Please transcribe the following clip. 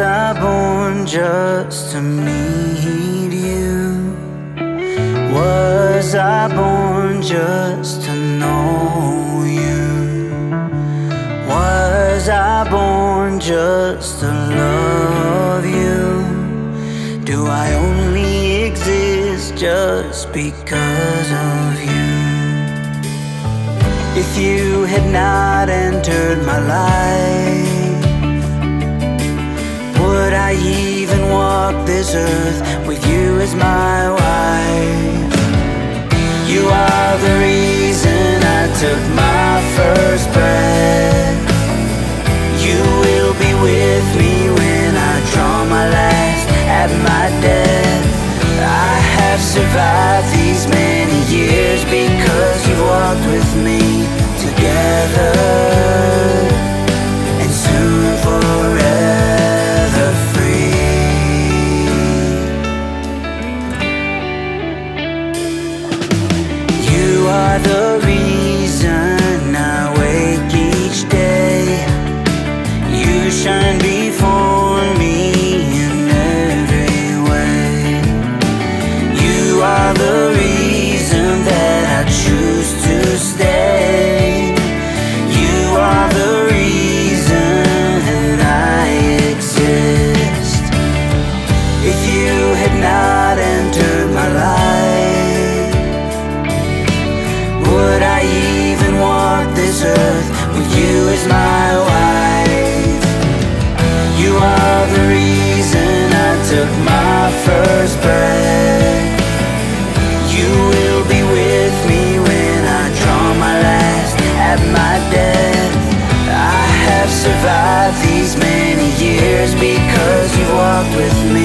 I born just to meet you? Was I born just to know you? Was I born just to love you? Do I only exist just because of you? If you had not entered my life, would I even walk this earth with you as my wife? You are the reason I took my first breath. You will be with me when I draw my last at my death. I have survived these many years because you've walked with me together, and soon forever free. You are the reason I wake each day. You shine before me in every way. You are the reason that I choose to stay. You are the reason that I exist. If you had not entered my life, would I even walk this earth with you as my wife? You are the reason I took my first breath. You will be with me when I draw my last at my death. I have survived these many years because you've walked with me